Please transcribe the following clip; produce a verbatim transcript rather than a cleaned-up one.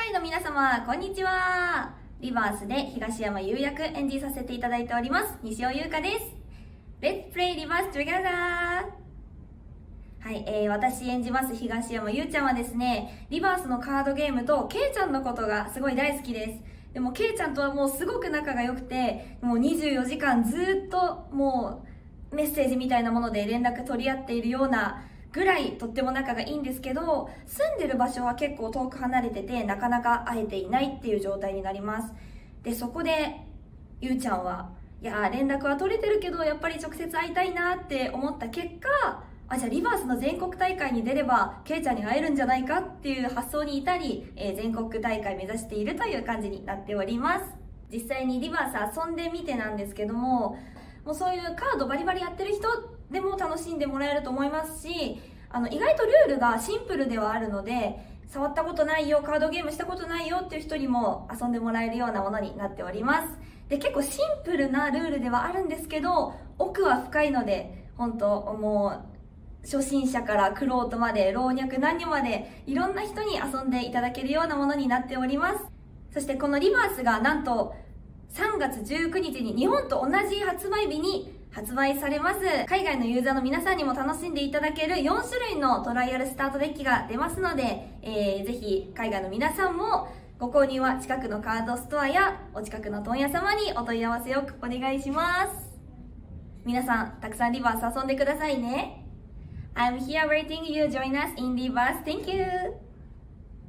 外の皆様、こんにちは。リバースで東山優役演じさせていただいております、西尾優香です。Let's play リバース together! はい、えー、私演じます東山優ちゃんはですね、リバースのカードゲームとケイちゃんのことがすごい大好きです。でもケイちゃんとはもうすごく仲が良くて、もうにじゅうよじかんずっともうメッセージみたいなもので連絡取り合っているようなぐらいとっても仲がいいんですけど、住んでる場所は結構遠く離れててなかなか会えていないっていう状態になります。でそこでゆうちゃんはいや連絡は取れてるけどやっぱり直接会いたいなって思った結果、あじゃあリバースの全国大会に出ればケイちゃんに会えるんじゃないかっていう発想に至り、えー、全国大会目指しているという感じになっております。実際にリバース遊んでみてなんですけども、もうそういうカードバリバリやってる人でも楽しんでもらえると思いますし、あの意外とルールがシンプルではあるので、触ったことないよ、カードゲームしたことないよっていう人にも遊んでもらえるようなものになっております。で結構シンプルなルールではあるんですけど、奥は深いので本当もう初心者から玄人まで老若男女までいろんな人に遊んでいただけるようなものになっております。そしてこのリバースがなんとさんがつじゅうくにちに日本と同じ発売日に発売されます。海外のユーザーの皆さんにも楽しんでいただけるよんしゅるいのトライアルスタートデッキが出ますので、えー、ぜひ海外の皆さんもご購入は近くのカードストアやお近くの問屋様にお問い合わせをお願いします。皆さんたくさんリバース遊んでくださいね。I'm here waiting you join us in Reverse. Thank you.